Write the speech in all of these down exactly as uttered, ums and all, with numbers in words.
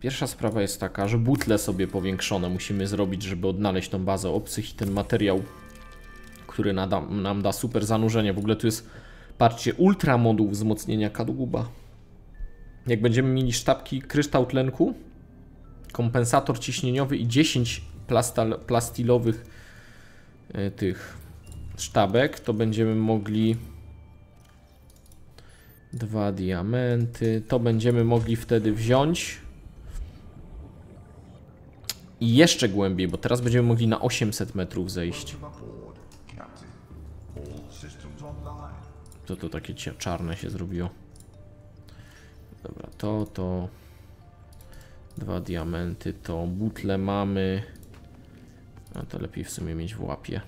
Pierwsza sprawa jest taka, że butle sobie powiększone musimy zrobić, żeby odnaleźć tą bazę obcych i ten materiał, który nada, nam da super zanurzenie. W ogóle tu jest, patrzcie, ultra moduł wzmocnienia kadłuba. Jak będziemy mieli sztabki kryształ tlenku, kompensator ciśnieniowy i dziesięć plastal, plastilowych y, tych sztabek, to będziemy mogli dwa diamenty, to będziemy mogli wtedy wziąć i jeszcze głębiej, bo teraz będziemy mogli na osiemset metrów zejść. To to takie czarne się zrobiło. Dobra, to, to dwa diamenty, to butle mamy. A to lepiej w sumie mieć w łapie.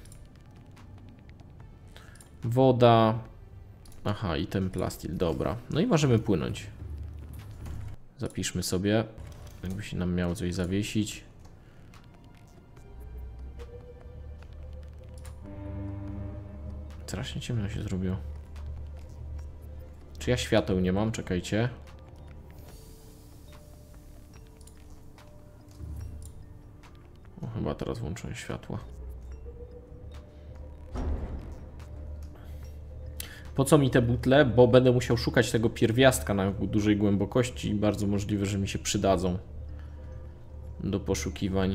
Woda. Aha, i ten plastil, dobra. No i możemy płynąć. Zapiszmy sobie, jakby się nam miało coś zawiesić. Strasznie ciemno się zrobiło. Czy ja świateł nie mam? Czekajcie. O, chyba teraz włączę światła. Po co mi te butle? Bo będę musiał szukać tego pierwiastka na dużej głębokości i bardzo możliwe, że mi się przydadzą do poszukiwań.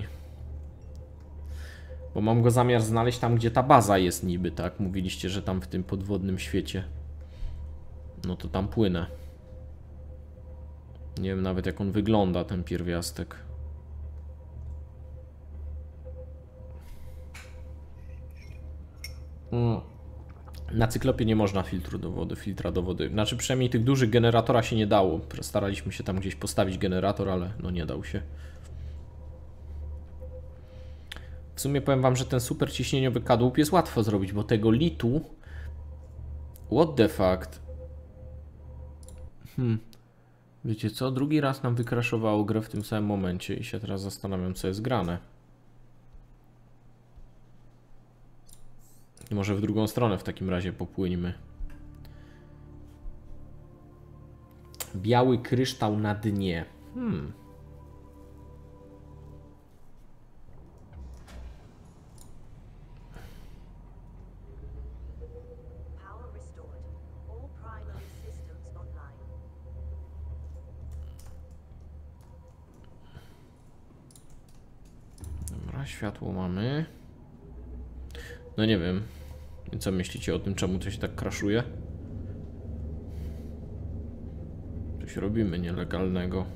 Bo mam go zamiar znaleźć tam, gdzie ta baza jest niby, tak? Mówiliście, że tam w tym podwodnym świecie. No to tam płynę. Nie wiem nawet, jak on wygląda, ten pierwiastek. Mm. Na cyklopie nie można filtru do wody, filtra do wody. Znaczy przynajmniej tych dużych generatora się nie dało. Staraliśmy się tam gdzieś postawić generator, ale no nie dał się. W sumie powiem wam, że ten super ciśnieniowy kadłub jest łatwo zrobić, bo tego litu... What the fuck? Hmm. Wiecie co? Drugi raz nam wykraszowało grę w tym samym momencie i się teraz zastanawiam, co jest grane. Może w drugą stronę w takim razie popłyńmy. Biały kryształ na dnie. Hmm. Dobra, światło mamy. No nie wiem. Co myślicie o tym, czemu to się tak crashuje? Coś robimy nielegalnego.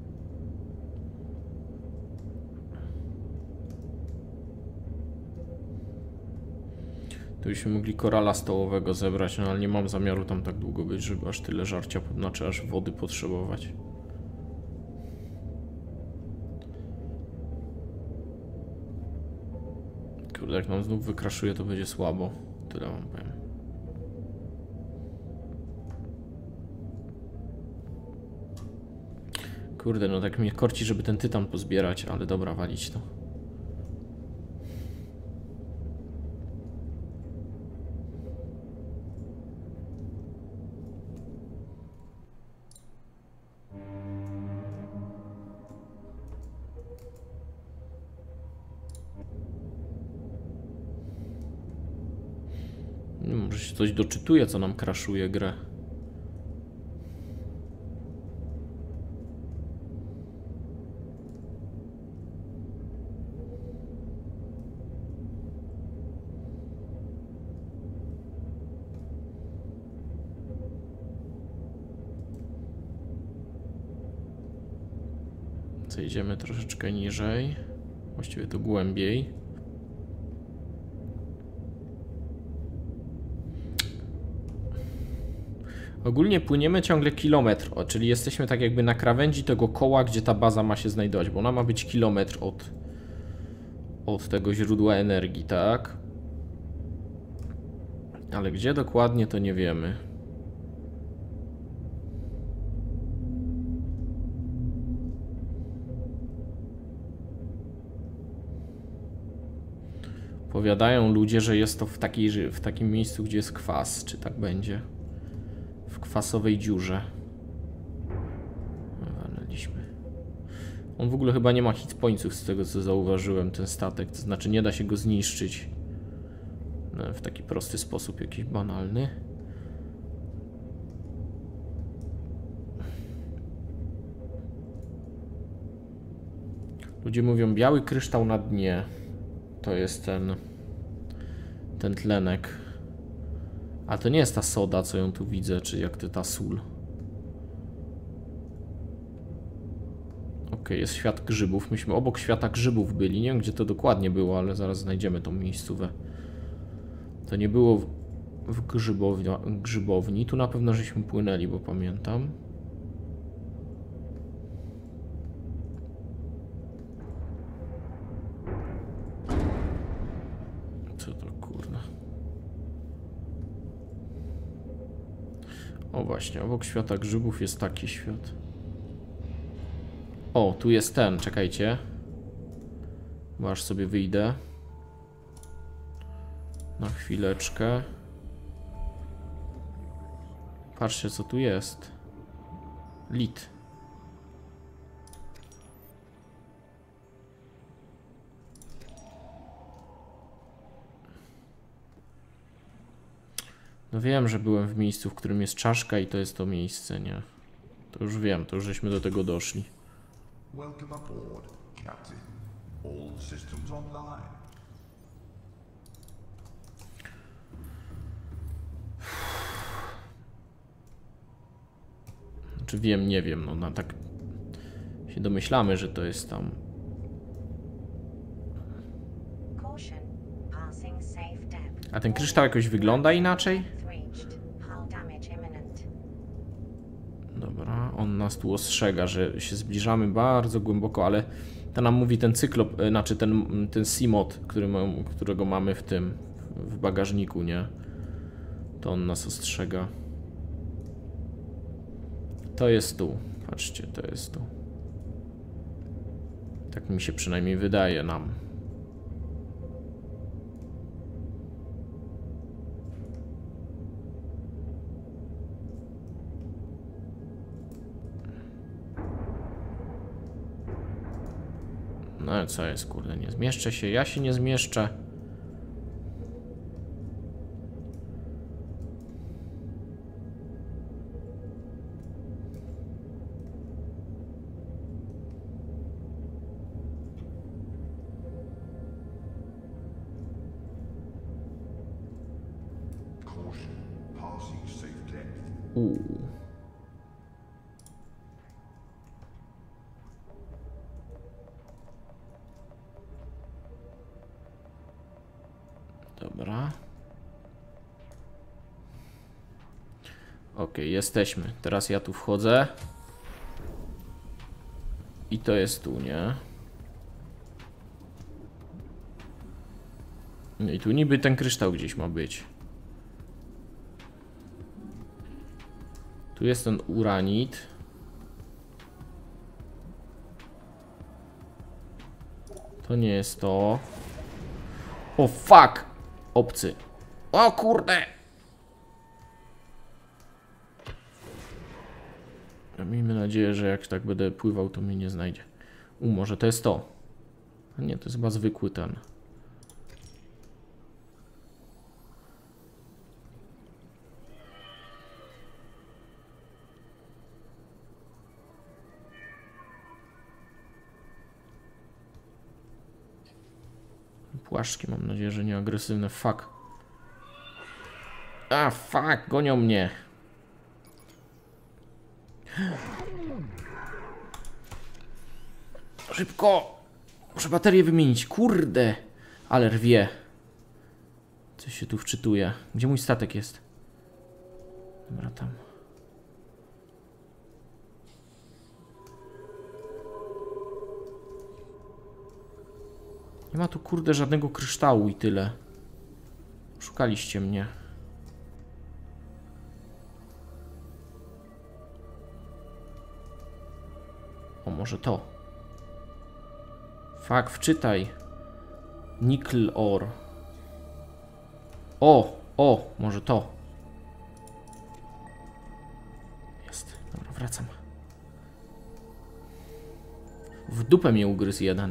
To byśmy mogli korala stołowego zebrać, no ale nie mam zamiaru tam tak długo być, żeby aż tyle żarcia, znaczy aż wody potrzebować. Kurde, jak nam znów wykraszuje, to będzie słabo. Tyle wam powiem. Kurde, no tak mnie korci, żeby ten tytan pozbierać, ale dobra, walić to. Może się coś doczytuje, co nam crashuje grę. Zejdziemy troszeczkę niżej. Właściwie to głębiej. Ogólnie płyniemy ciągle kilometr, o, czyli jesteśmy tak jakby na krawędzi tego koła, gdzie ta baza ma się znajdować, bo ona ma być kilometr od, od tego źródła energii, tak? Ale gdzie dokładnie, to nie wiemy. Powiadają ludzie, że jest to w, takiej, w takim miejscu, gdzie jest kwas, czy tak będzie? W kwasowej dziurze. Walnęliśmy. On w ogóle chyba nie ma hit pointsów z tego co zauważyłem, ten statek. To znaczy nie da się go zniszczyć no, w taki prosty sposób, jakiś banalny. Ludzie mówią biały kryształ na dnie. To jest ten ten tlenek. A to nie jest ta soda, co ją tu widzę, czy jak to ta sól. Ok, jest świat grzybów. Myśmy obok świata grzybów byli. Nie wiem, gdzie to dokładnie było, ale zaraz znajdziemy tą miejscówę. To nie było w, w grzybowni, grzybowni. Tu na pewno żeśmy płynęli, bo pamiętam. Co to kurna? O właśnie, obok świata grzybów jest taki świat. O, tu jest ten, czekajcie. Bo aż sobie wyjdę. Na chwileczkę. Patrzcie, co tu jest. Lit. No wiem, że byłem w miejscu, w którym jest czaszka i to jest to miejsce, nie? To już wiem, to już żeśmy do tego doszli. Welcome aboard, Captain. All systems online. Znaczy wiem, nie wiem, no na tak się domyślamy, że to jest tam. A ten kryształ jakoś wygląda inaczej? Dobra, on nas tu ostrzega, że się zbliżamy bardzo głęboko, ale to nam mówi ten cyklop, znaczy ten, ten Seamod, który ma, którego mamy w tym, w bagażniku, nie? To on nas ostrzega. To jest tu, patrzcie, to jest tu. Tak mi się przynajmniej wydaje nam. No co jest, kurde, nie zmieszczę się, ja się nie zmieszczę. Uuu. Dobra. Ok, jesteśmy. Teraz ja tu wchodzę. I to jest tu, nie? No i tu niby ten kryształ gdzieś ma być. Tu jest ten uranit. To nie jest to. O fuck! Obcy. O kurde! Miejmy nadzieję, że jak tak będę pływał, to mnie nie znajdzie. U, może to jest to. A nie, to jest chyba zwykły ten. Płaszczki, mam nadzieję, że nie agresywne. Fuck. A, fuck, gonią mnie. Szybko. Muszę baterię wymienić. Kurde. Ale rwie. Coś się tu wczytuje. Gdzie mój statek jest? Dobra, tam. Nie ma tu, kurde, żadnego kryształu i tyle. Szukaliście mnie. O, może to. Fuck, wczytaj. Nickel ore. O, o, może to. Jest. Dobra, wracam. W dupę mnie ugryzł jeden.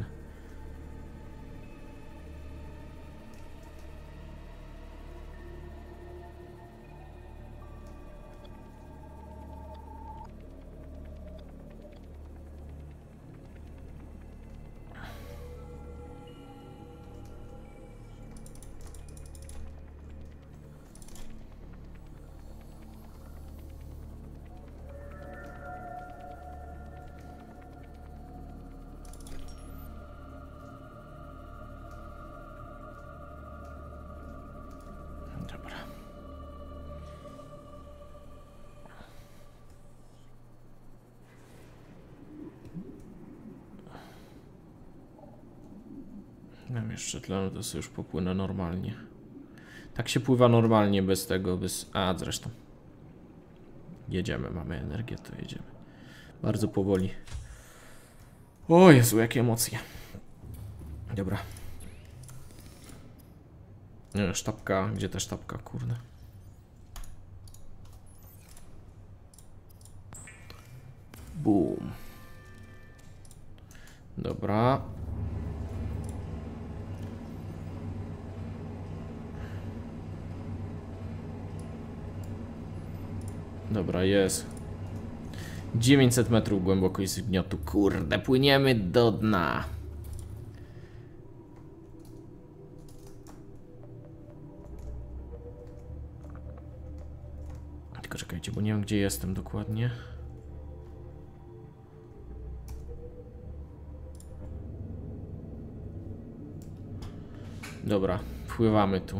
Mam jeszcze tlen, to sobie już popłynę normalnie. Tak się pływa normalnie, bez tego, bez... A, zresztą. Jedziemy, mamy energię, to jedziemy. Bardzo powoli. O Jezu, jakie emocje. Dobra. Nie, sztabka, gdzie ta sztabka, kurde. Boom. Dobra. Dobra, jest. dziewięćset metrów głębokość zgniotu. Kurde, płyniemy do dna. Tylko czekajcie, bo nie wiem, gdzie jestem dokładnie. Dobra, pływamy tu.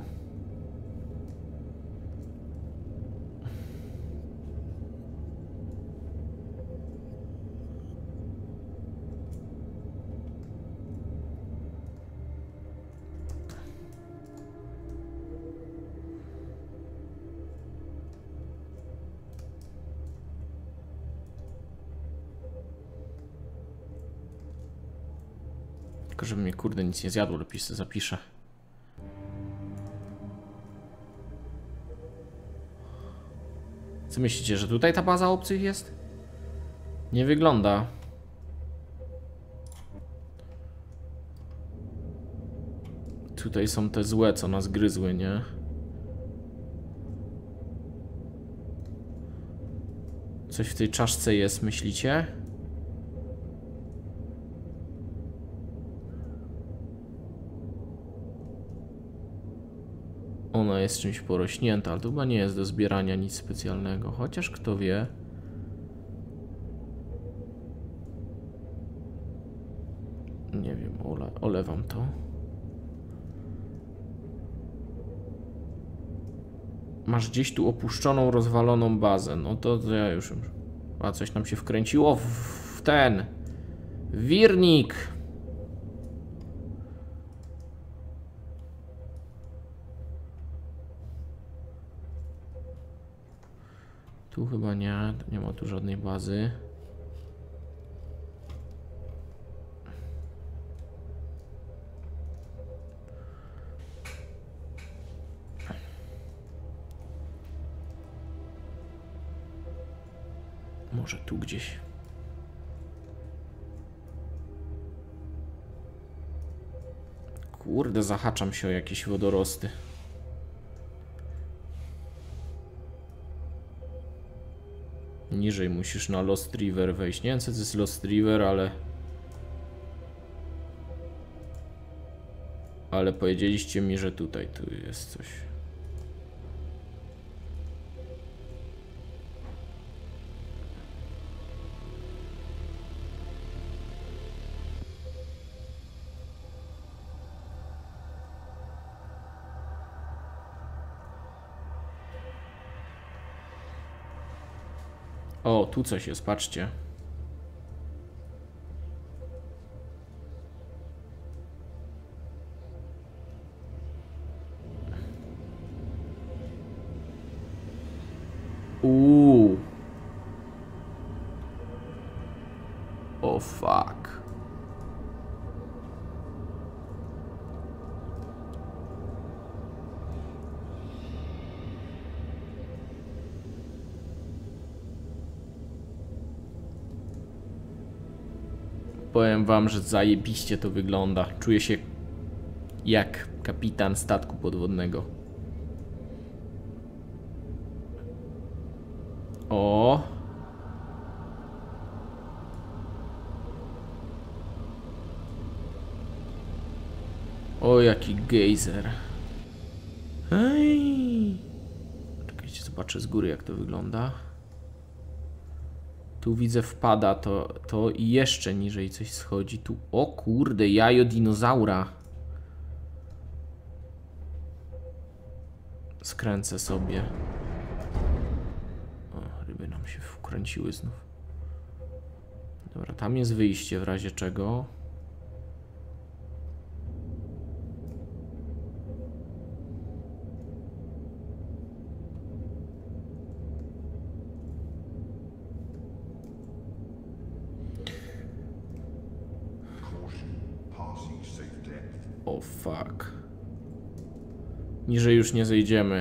Tylko żeby mnie kurde nic nie zjadło, lepiej sobie zapiszę. Co myślicie, że tutaj ta baza obcych jest? Nie wygląda. Tutaj są te złe, co nas gryzły, nie? Coś w tej czaszce jest, myślicie? Ona jest czymś porośnięta, ale to chyba nie jest do zbierania nic specjalnego. Chociaż kto wie. Nie wiem, ole, olewam to. Masz gdzieś tu opuszczoną, rozwaloną bazę. No to, to ja już... A coś nam się wkręciło w, w ten... wirnik! Tu chyba nie, nie ma tu żadnej bazy. Może tu gdzieś. Kurde, zahaczam się o jakieś wodorosty. Niżej musisz na Lost River wejść. Nie wiem, co to jest Lost River, ale... Ale powiedzieliście mi, że tutaj tu jest coś. O, tu coś jest, patrzcie. Uuu. O fuck. Powiem wam, że zajebiście to wygląda. Czuję się jak kapitan statku podwodnego. O. O, jaki gejzer. Hej. Czekajcie, zobaczę z góry, jak to wygląda. Tu widzę wpada, to, to i jeszcze niżej coś schodzi. Tu, o kurde, jajo dinozaura. Skręcę sobie. O, ryby nam się wkręciły znów. Dobra, tam jest wyjście w razie czego. O fuck. Niżej już nie zejdziemy.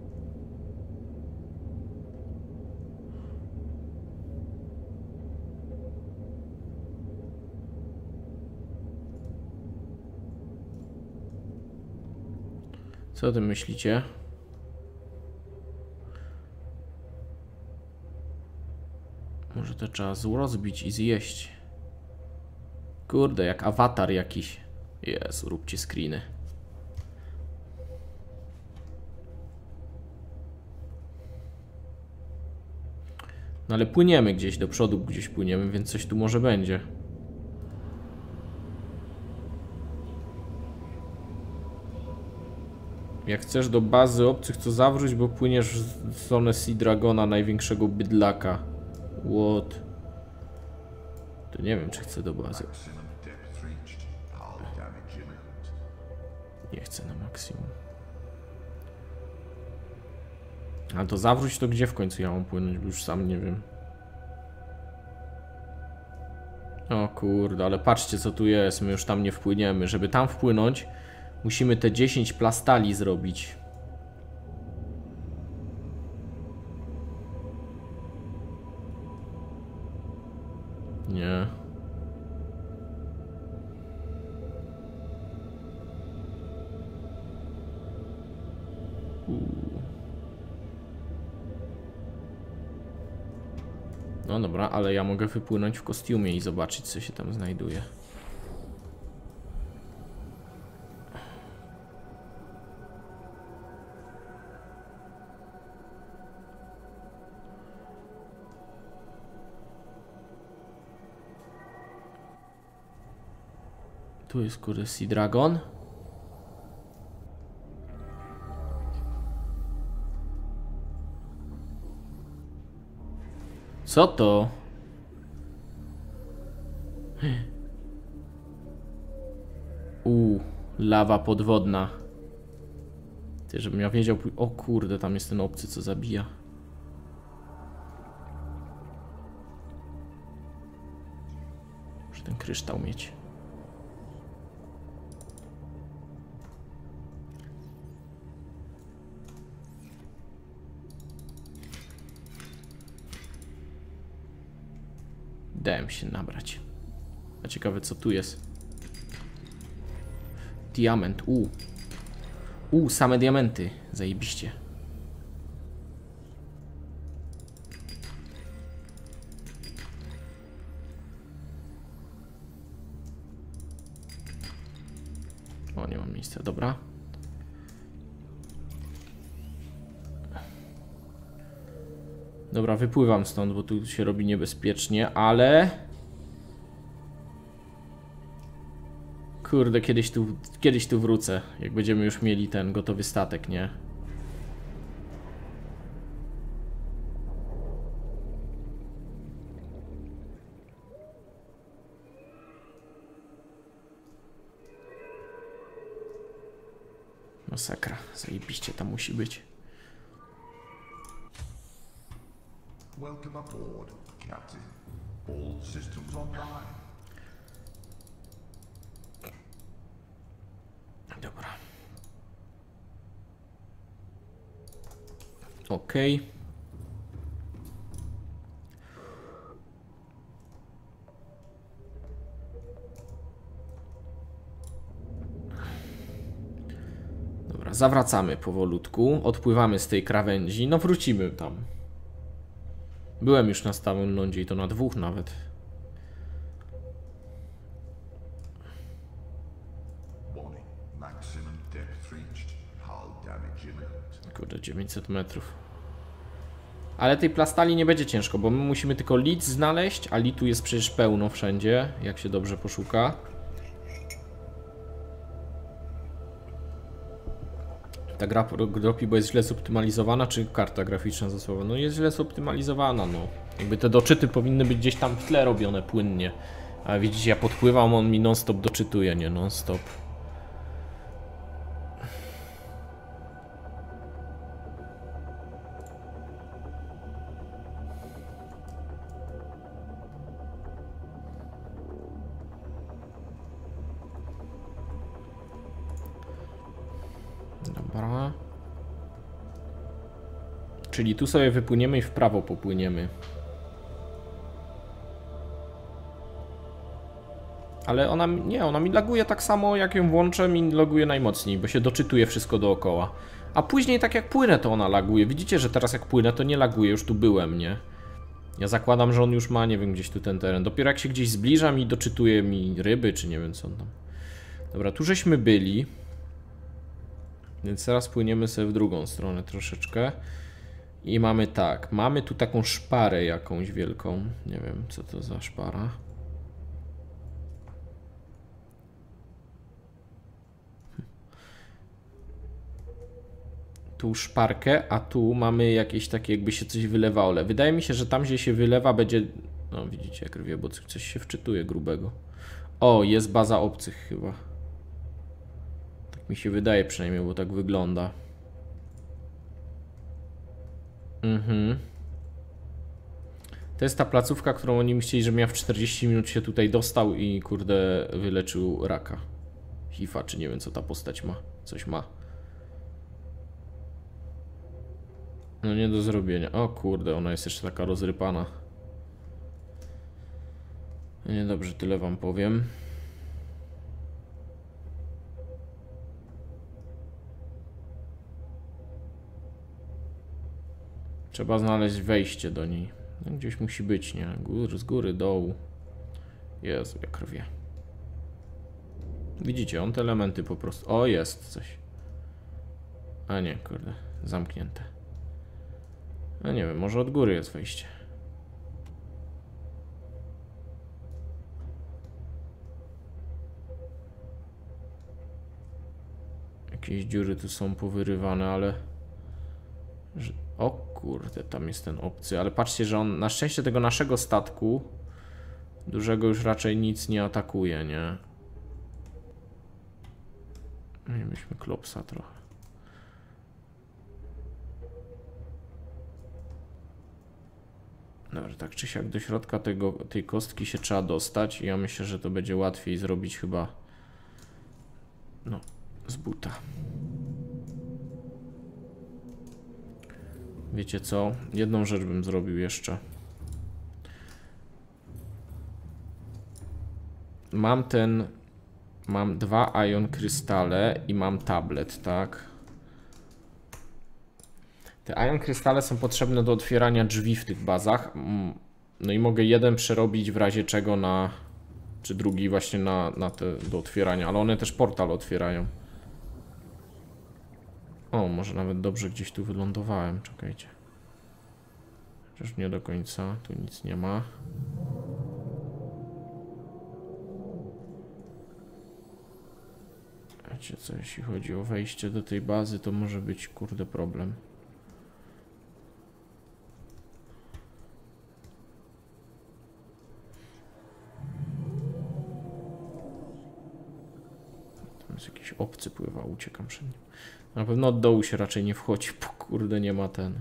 Co o tym myślicie? Może to trzeba rozbić i zjeść. Kurde, jak awatar jakiś. Jezu, róbcie screeny. No ale płyniemy gdzieś do przodu, gdzieś płyniemy, więc coś tu może będzie. Jak chcesz do bazy obcych, to zawróć, bo płyniesz w stronę Sea Dragona, największego bydlaka. What? To nie wiem, czy chcę do bazy. Nie chcę na maksimum. A to zawróć, to gdzie w końcu ja mam płynąć, bo już sam nie wiem. O kurde, ale patrzcie, co tu jest. My już tam nie wpłyniemy. Żeby tam wpłynąć, musimy te dziesięć plastali zrobić. Nie. No dobra, ale ja mogę wypłynąć w kostiumie i zobaczyć, co się tam znajduje. Tu jest kurde Sea Dragon. Co to? Uuu, lawa podwodna. Ty, żebym ja wiedział... O kurde, tam jest ten obcy, co zabija. Muszę ten kryształ mieć. Dałem się nabrać. A ciekawe, co tu jest. Diament, u. U, same diamenty. Zajebiście. O, nie mam miejsca, dobra. Dobra, wypływam stąd, bo tu się robi niebezpiecznie, ale... Kurde, kiedyś tu, kiedyś tu wrócę, jak będziemy już mieli ten gotowy statek, nie? Masakra, zajebiście tam musi być. Welcome aboard, Captain. All systems online. Dobra. Okej. Okay. Dobra, zawracamy powolutku, odpływamy z tej krawędzi, no wrócimy tam. Byłem już na stałym lądzie i to na dwóch nawet. Kurde, dziewięćset metrów. Ale tej plastali nie będzie ciężko, bo my musimy tylko lit znaleźć, a litu jest przecież pełno wszędzie, jak się dobrze poszuka. Ta gra Dropibo jest źle zoptymalizowana, czy karta graficzna zasłowa? No jest źle zoptymalizowana, no. Jakby te doczyty powinny być gdzieś tam w tle robione płynnie. A widzicie, ja podpływam, on mi non-stop doczytuje, nie? Non-stop. Dobra. Czyli tu sobie wypłyniemy i w prawo popłyniemy. Ale ona, nie, ona mi laguje tak samo, jak ją włączę, mi laguje najmocniej, bo się doczytuje wszystko dookoła. A później tak jak płynę, to ona laguje. Widzicie, że teraz jak płynę, to nie laguje, już tu byłem, nie? Ja zakładam, że on już ma, nie wiem, gdzieś tu ten teren. Dopiero jak się gdzieś zbliżam i doczytuje mi ryby, czy nie wiem co on tam. Dobra, tu żeśmy byli. Więc teraz płyniemy sobie w drugą stronę troszeczkę. I mamy tak, mamy tu taką szparę jakąś wielką. Nie wiem, co to za szpara. Tu szparkę, a tu mamy jakieś takie, jakby się coś wylewało. Ale wydaje mi się, że tam, gdzie się wylewa, będzie... No widzicie, jak rwie, bo coś się wczytuje grubego. O, jest baza obcych chyba. Tak mi się wydaje przynajmniej, bo tak wygląda. Mhm. To jest ta placówka, którą oni chcieli, żebym ja w czterdzieści minut się tutaj dostał i kurde wyleczył raka. Hifa, czy nie wiem co ta postać ma. Coś ma. No nie do zrobienia. O kurde, ona jest jeszcze taka rozrypana. Niedobrze, tyle wam powiem. Trzeba znaleźć wejście do niej. No, gdzieś musi być, nie? Góry, z góry, dołu. Jezu, jak rwie. Widzicie, on te elementy po prostu... O, jest coś. A nie, kurde, zamknięte. No nie wiem, może od góry jest wejście. Jakieś dziury tu są powyrywane, ale... O kurde, tam jest ten obcy, ale patrzcie, że on na szczęście tego naszego statku dużego już raczej nic nie atakuje, nie? Mieliśmy klopsa trochę. Dobrze, tak czy siak do środka tego, tej kostki się trzeba dostać i ja myślę, że to będzie łatwiej zrobić chyba no, z buta. Wiecie co? Jedną rzecz bym zrobił jeszcze. Mam ten... Mam dwa ion krystale i mam tablet, tak? Te ion krystale są potrzebne do otwierania drzwi w tych bazach. No i mogę jeden przerobić w razie czego na... Czy drugi właśnie na, na te do otwierania, ale one też portal otwierają. O, może nawet dobrze gdzieś tu wylądowałem, czekajcie. Chociaż nie do końca, tu nic nie ma. Wiecie co, jeśli chodzi o wejście do tej bazy, to może być kurde problem. Tam jest jakiś obcy pływa, uciekam przed nim. Na pewno od dołu się raczej nie wchodzi, bo kurde nie ma ten.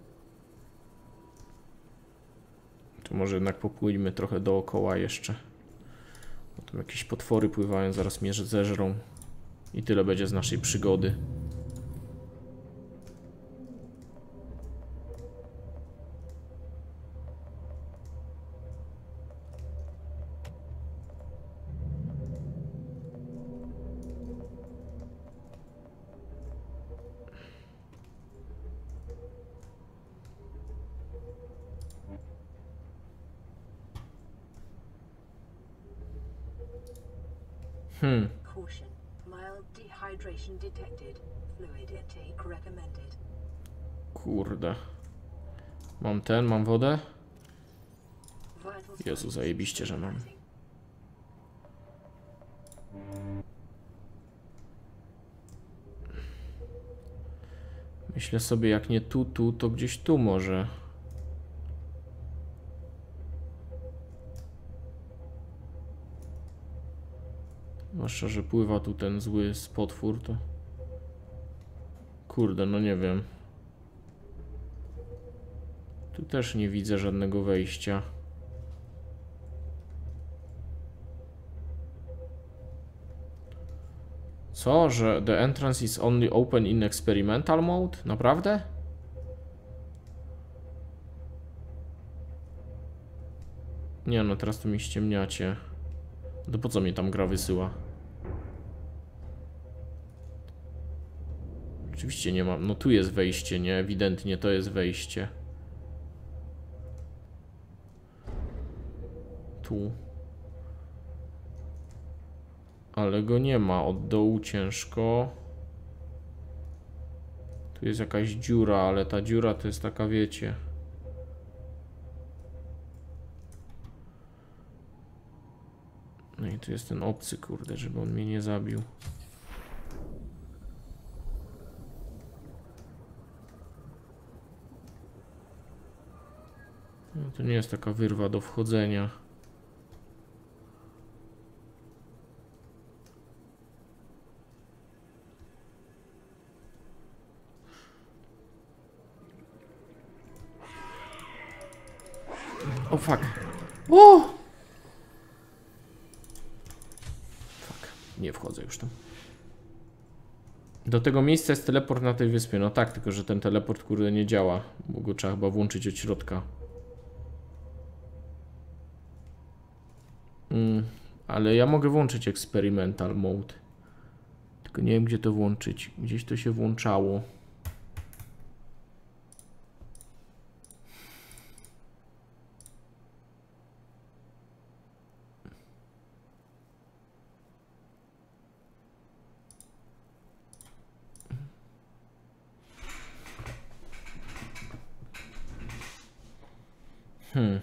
To może jednak popłyńmy trochę dookoła jeszcze. Bo tam jakieś potwory pływają, zaraz mnie zeżrą. I tyle będzie z naszej przygody. Hmm. Caution. Mild dehydration detected. Fluid intake recommended. Kurde. Mam ten, mam wodę? Vital Jezu, signs zajebiście, że mam. stabilizing. Myślę sobie, jak nie tu, tu, to gdzieś tu może. Zwłaszcza, że pływa tu ten zły spotwór, to... Kurde, no nie wiem. Tu też nie widzę żadnego wejścia. Co? Że the entrance is only open in experimental mode? Naprawdę? Nie no, teraz to mi ściemniacie. To po co mnie tam gra wysyła? Oczywiście nie mam. No tu jest wejście, nie? Ewidentnie to jest wejście. Tu. Ale go nie ma. Od dołu ciężko. Tu jest jakaś dziura, ale ta dziura to jest taka, wiecie... No i tu jest ten obcy, kurde, żeby on mnie nie zabił. No to nie jest taka wyrwa do wchodzenia. O fuck. O! Fuck. Nie wchodzę już tam. Do tego miejsca jest teleport na tej wyspie. No tak, tylko że ten teleport, kurde, nie działa. Bo go trzeba chyba włączyć od środka. Mm, ale ja mogę włączyć experimental mode. Tylko nie wiem, gdzie to włączyć. Gdzieś to się włączało. Hmm.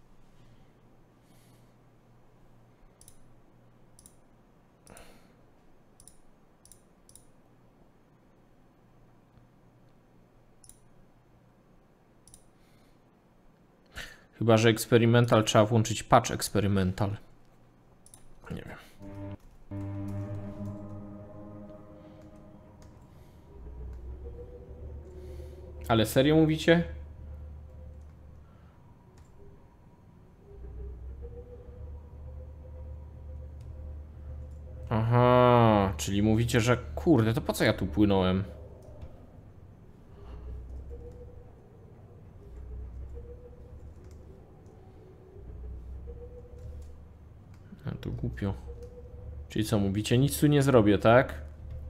Chyba że experimental trzeba włączyć patch experimental. Nie wiem. Ale serio mówicie? Aha, czyli mówicie, że kurde, to po co ja tu płynąłem? A to głupio. Czyli co mówicie? Nic tu nie zrobię, tak?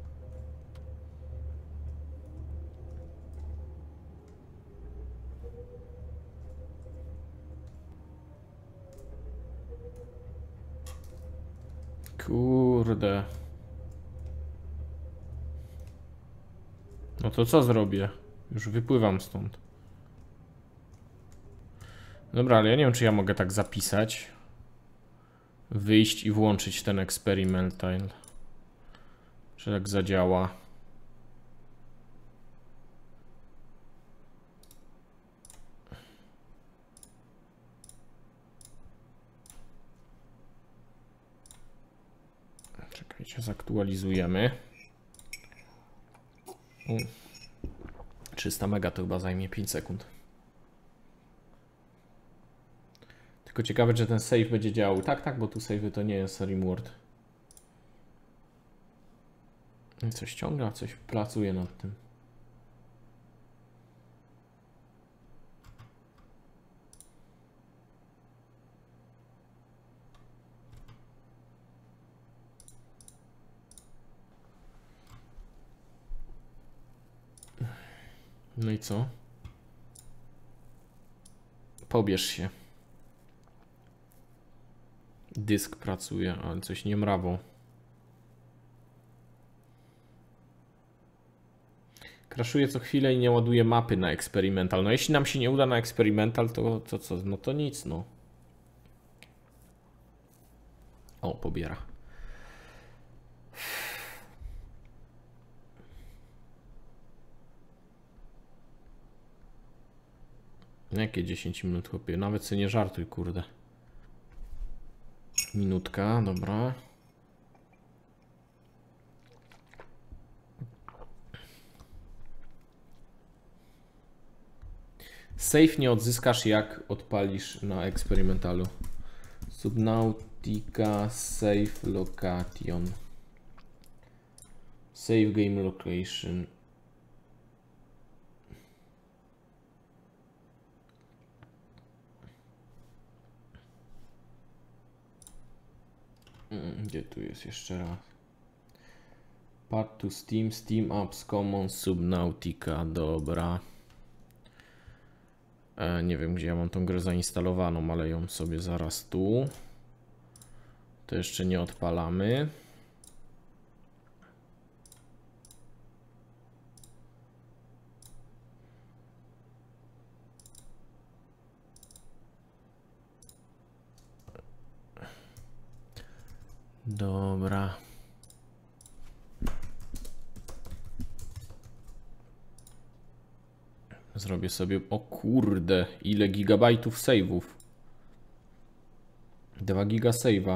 Kurde. No to co zrobię? Już wypływam stąd. Dobra, ale ja nie wiem, czy ja mogę tak zapisać. Wyjść i włączyć ten experimental. Czy tak zadziała? Czekajcie, zaktualizujemy. U. trzysta mega to chyba zajmie pięć sekund. Tylko ciekawe, czy ten save będzie działał. Tak, tak, bo tu save to nie jest Rimworld. Coś ściąga, coś pracuje nad tym. No i co? Pobierz się. Dysk pracuje, ale coś nie mrawo. Crashuje co chwilę i nie ładuje mapy na eksperymental. No jeśli nam się nie uda na eksperymental, to, to co? No to nic, no. O, pobiera. Jakie dziesięć minut, chłopie? Nawet sobie nie żartuj, kurde. Minutka, dobra. Save nie odzyskasz, jak odpalisz na eksperymentalu. Subnautica save location. Save game location. Gdzie tu jest jeszcze raz? Part to Steam, Steam Apps Common, Subnautica, dobra. E, nie wiem, gdzie ja mam tą grę zainstalowaną, ale ją sobie zaraz tu. To jeszcze nie odpalamy. Dobra. Zrobię sobie... O kurde, ile gigabajtów save'ów. dwa giga save'a.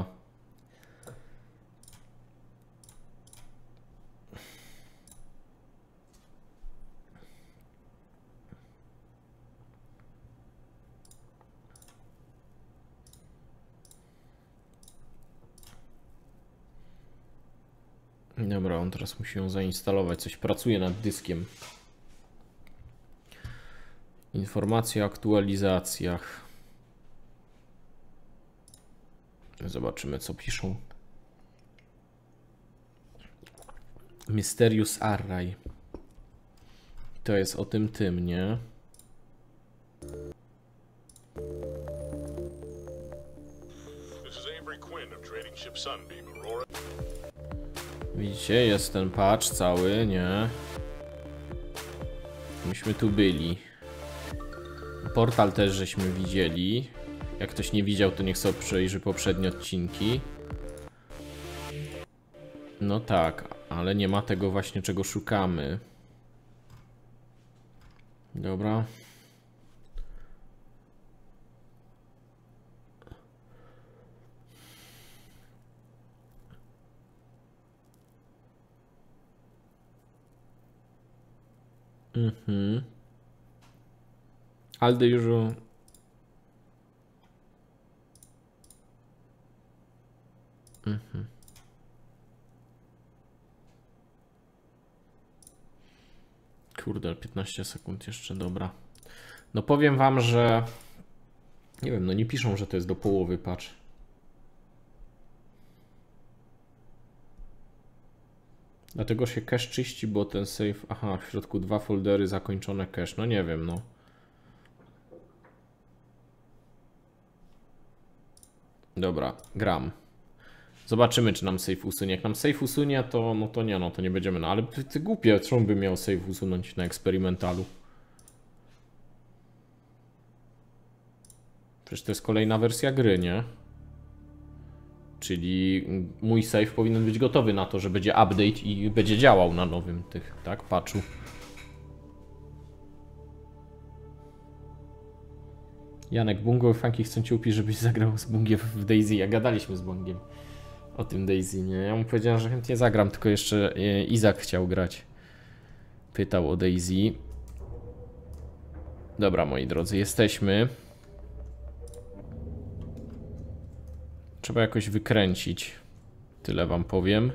Dobra, on teraz musi ją zainstalować. Coś pracuje nad dyskiem. Informacje o aktualizacjach. Zobaczymy, co piszą. Mysterious Array. To jest o tym tym, nie? Widzicie, jest ten patch cały, nie? Myśmy tu byli. Portal też żeśmy widzieli. Jak ktoś nie widział, to niech sobie przejrzy poprzednie odcinki. No tak, ale nie ma tego właśnie, czego szukamy. Dobra. Mhm. All the usual. Mhm. Kurde, piętnaście sekund jeszcze, dobra. No powiem wam, że nie wiem, no nie piszą, że to jest do połowy patch. Dlatego się cache czyści, bo ten save... Aha, w środku dwa foldery, zakończone cache. No nie wiem, no. Dobra, gram. Zobaczymy, czy nam save usunie. Jak nam save usunie, to no to nie, no to nie będziemy. No ale ty, ty głupie, czemu by miał save usunąć na eksperymentalu? Przecież to jest kolejna wersja gry, nie? Czyli mój save powinien być gotowy na to, że będzie update i będzie działał na nowym tych, tak, patchu. Janek, Bungo i Funky chcą cię upić, żebyś zagrał z Bungiem w Daisy. Ja gadaliśmy z Bungiem o tym Daisy, nie? Ja mu powiedziałem, że chętnie zagram, tylko jeszcze Izak chciał grać. Pytał o Daisy. Dobra, moi drodzy, jesteśmy. Trzeba jakoś wykręcić. Tyle wam powiem.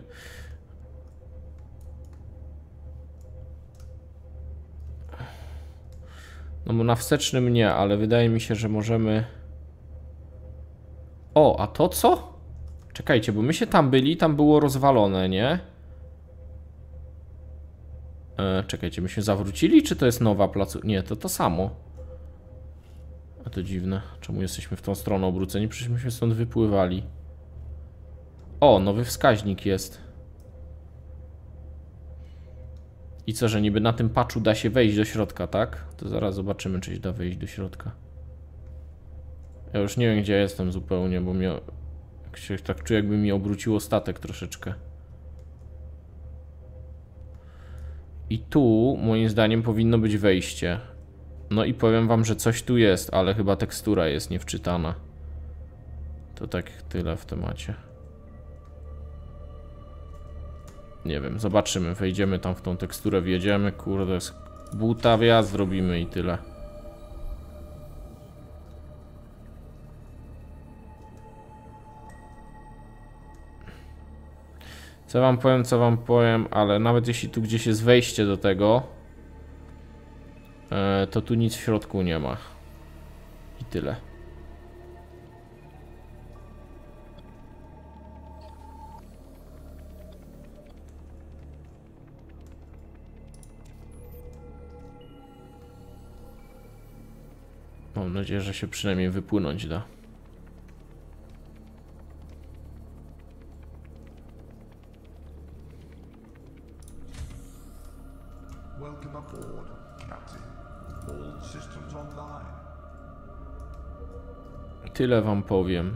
No bo na wstecznym nie, ale wydaje mi się, że możemy... O, a to co? Czekajcie, bo my się tam byli, tam było rozwalone, nie? E, czekajcie, myśmy zawrócili, czy to jest nowa placu... Nie, to to samo. A to dziwne. Czemu jesteśmy w tą stronę obróceni? Przecież myśmy stąd wypływali. O, nowy wskaźnik jest. I co, że niby na tym patchu da się wejść do środka, tak? To zaraz zobaczymy, czy się da wejść do środka. Ja już nie wiem, gdzie ja jestem zupełnie, bo mnie... Jak się tak czuję, jakby mi obróciło statek troszeczkę. I tu, moim zdaniem, powinno być wejście. No i powiem wam, że coś tu jest, ale chyba tekstura jest niewczytana. To tak tyle w temacie. Nie wiem, zobaczymy. Wejdziemy tam w tą teksturę, wjedziemy, kurde, buta wjazd zrobimy i tyle. Co wam powiem, co wam powiem, ale nawet jeśli tu gdzieś jest wejście do tego, to tu nic w środku nie ma. I tyle. Mam nadzieję, że się przynajmniej wypłynąć da. Welcome aboard, Captain. All systems online. Tyle wam powiem.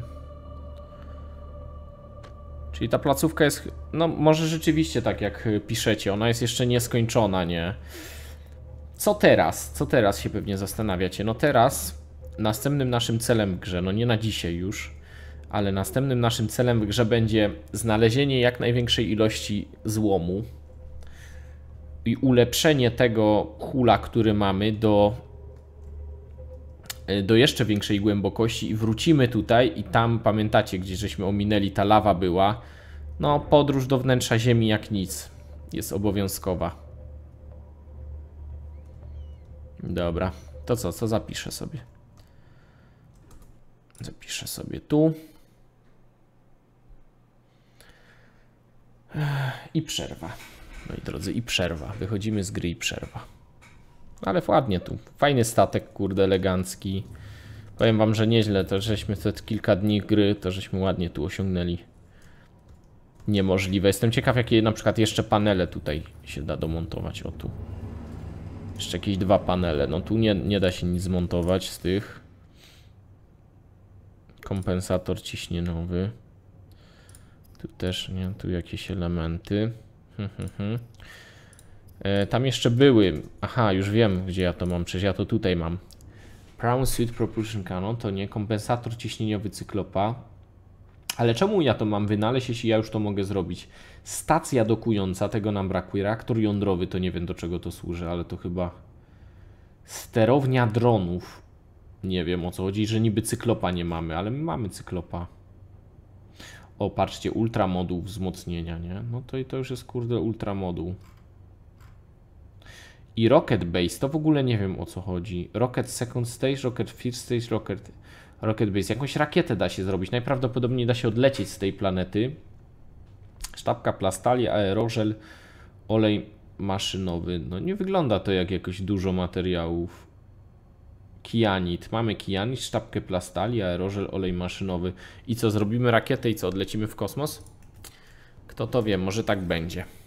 Czyli ta placówka jest, no może rzeczywiście tak jak piszecie, ona jest jeszcze nieskończona, nie? Co teraz? Co teraz się pewnie zastanawiacie? No teraz następnym naszym celem w grze, no nie na dzisiaj już, ale następnym naszym celem w grze będzie znalezienie jak największej ilości złomu i ulepszenie tego hula, który mamy do, do jeszcze większej głębokości i wrócimy tutaj i tam, pamiętacie, gdzie żeśmy ominęli, ta lawa była, no podróż do wnętrza ziemi jak nic jest obowiązkowa. Dobra, to co, co zapiszę sobie? Zapiszę sobie tu. I przerwa. Moi drodzy, i przerwa. Wychodzimy z gry i przerwa. Ale ładnie tu. Fajny statek, kurde, elegancki. Powiem wam, że nieźle. To żeśmy te kilka dni gry, to żeśmy ładnie tu osiągnęli. Niemożliwe. Jestem ciekaw, jakie na przykład jeszcze panele tutaj się da domontować. O tu. Jeszcze jakieś dwa panele. No tu nie, nie da się nic zmontować z tych. Kompensator ciśnieniowy. Tu też, nie? Tu jakieś elementy. Hmm, hmm, hmm. E, tam jeszcze były. Aha, już wiem, gdzie ja to mam. Przecież ja to tutaj mam. Crown Suit Propulsion Cannon to nie. Kompensator ciśnieniowy Cyklopa. Ale czemu ja to mam wynaleźć, jeśli ja już to mogę zrobić? Stacja dokująca, tego nam brakuje. Reaktor jądrowy, to nie wiem, do czego to służy, ale to chyba... Sterownia dronów. Nie wiem, o co chodzi, że niby Cyklopa nie mamy, ale my mamy Cyklopa. O, patrzcie, ultra moduł wzmocnienia, nie? No to i to już jest, kurde, ultra moduł. I Rocket Base, to w ogóle nie wiem, o co chodzi. Rocket Second Stage, Rocket First Stage, Rocket... Rocket Base. Jakąś rakietę da się zrobić. Najprawdopodobniej da się odlecieć z tej planety. Sztabka plastali, aerożel, olej maszynowy. No nie wygląda to jak jakoś dużo materiałów. Kianit. Mamy kianit, sztabkę plastali, aerożel, olej maszynowy. I co, zrobimy rakietę i co, odlecimy w kosmos? Kto to wie, może tak będzie.